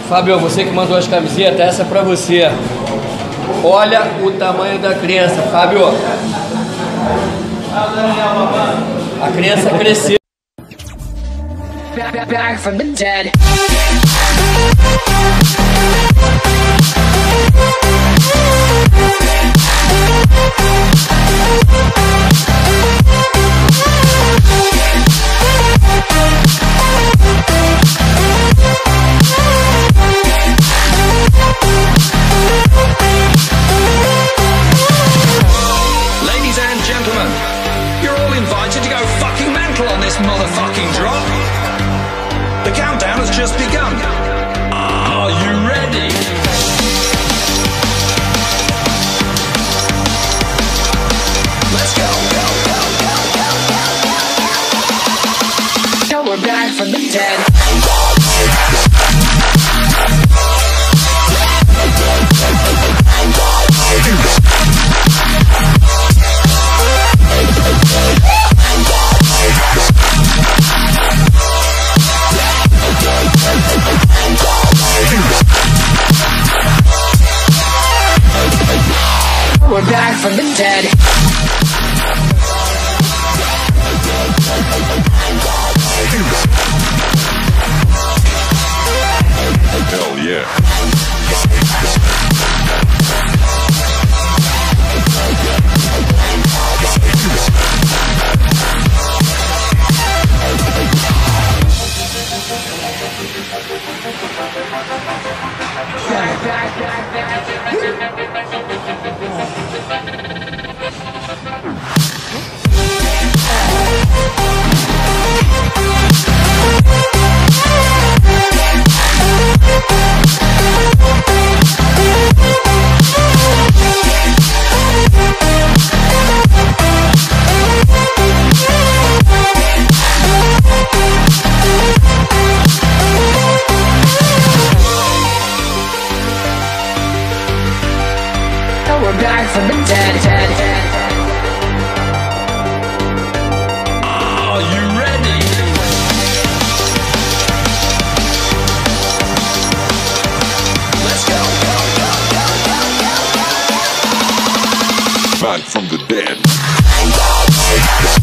Fábio, você que mandou as camisetas, essa é pra você. Olha o tamanho da criança, Fábio. A criança cresceu. Back from the dead. Ladies and gentlemen, you're all invited to go fucking mental on this motherfucking drop. The countdown has just begun. Are you ready? Let's go, go, go, go, go, go. Now we're back from the dead. We're back from the dead. Hell yeah. We're back from the dead. Are you ready? Let's go, go, go, go, go, go, go. Back from the dead.